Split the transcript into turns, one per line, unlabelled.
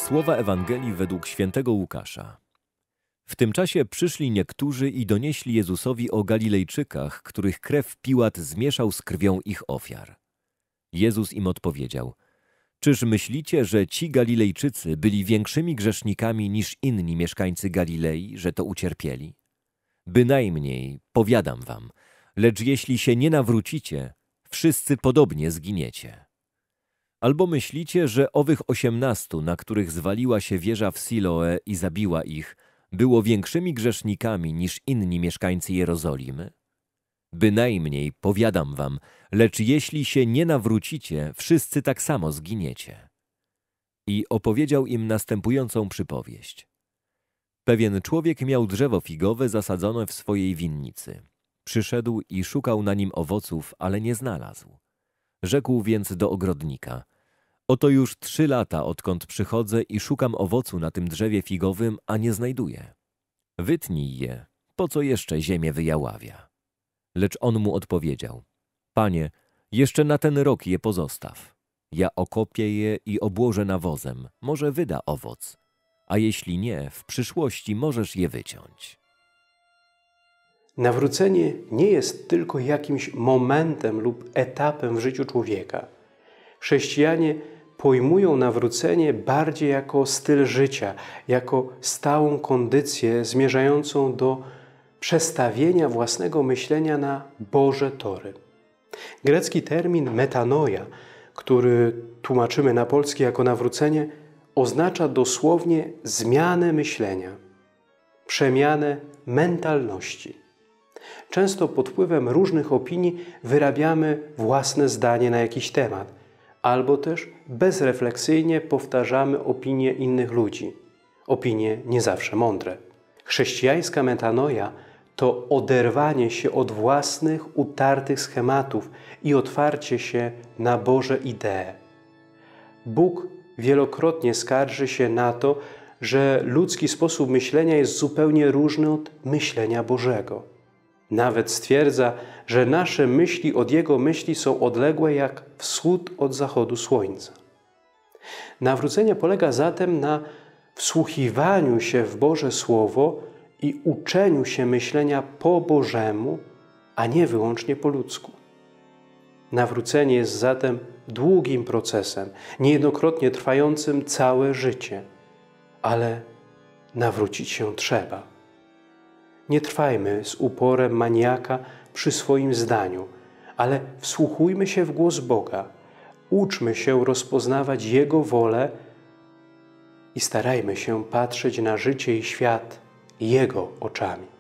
Słowa Ewangelii według świętego Łukasza. W tym czasie przyszli niektórzy i donieśli Jezusowi o Galilejczykach, których krew Piłat zmieszał z krwią ich ofiar. Jezus im odpowiedział: czyż myślicie, że ci Galilejczycy byli większymi grzesznikami niż inni mieszkańcy Galilei, że to ucierpieli? Bynajmniej, powiadam wam, lecz jeśli się nie nawrócicie, wszyscy podobnie zginiecie. Albo myślicie, że owych 18, na których zwaliła się wieża w Siloe i zabiła ich, było większymi grzesznikami niż inni mieszkańcy Jerozolimy? Bynajmniej, powiadam wam, lecz jeśli się nie nawrócicie, wszyscy tak samo zginiecie. I opowiedział im następującą przypowieść. Pewien człowiek miał drzewo figowe zasadzone w swojej winnicy. Przyszedł i szukał na nim owoców, ale nie znalazł. Rzekł więc do ogrodnika: oto już 3 lata, odkąd przychodzę i szukam owocu na tym drzewie figowym, a nie znajduję. Wytnij je, po co jeszcze ziemię wyjaławia? Lecz on mu odpowiedział: Panie, jeszcze na ten rok je pozostaw. Ja okopię je i obłożę nawozem, może wyda owoc, a jeśli nie, w przyszłości możesz je wyciąć.
Nawrócenie nie jest tylko jakimś momentem lub etapem w życiu człowieka. Chrześcijanie pojmują nawrócenie bardziej jako styl życia, jako stałą kondycję zmierzającą do przestawienia własnego myślenia na Boże tory. Grecki termin metanoia, który tłumaczymy na polski jako nawrócenie, oznacza dosłownie zmianę myślenia, przemianę mentalności. Często pod wpływem różnych opinii wyrabiamy własne zdanie na jakiś temat, albo też bezrefleksyjnie powtarzamy opinie innych ludzi. Opinie nie zawsze mądre. Chrześcijańska metanoia to oderwanie się od własnych, utartych schematów i otwarcie się na Boże idee. Bóg wielokrotnie skarży się na to, że ludzki sposób myślenia jest zupełnie różny od myślenia Bożego. Nawet stwierdza, że nasze myśli od Jego myśli są odległe jak wschód od zachodu słońca. Nawrócenie polega zatem na wsłuchiwaniu się w Boże Słowo i uczeniu się myślenia po Bożemu, a nie wyłącznie po ludzku. Nawrócenie jest zatem długim procesem, niejednokrotnie trwającym całe życie, ale nawrócić się trzeba. Nie trwajmy z uporem maniaka przy swoim zdaniu, ale wsłuchujmy się w głos Boga, uczmy się rozpoznawać Jego wolę i starajmy się patrzeć na życie i świat Jego oczami.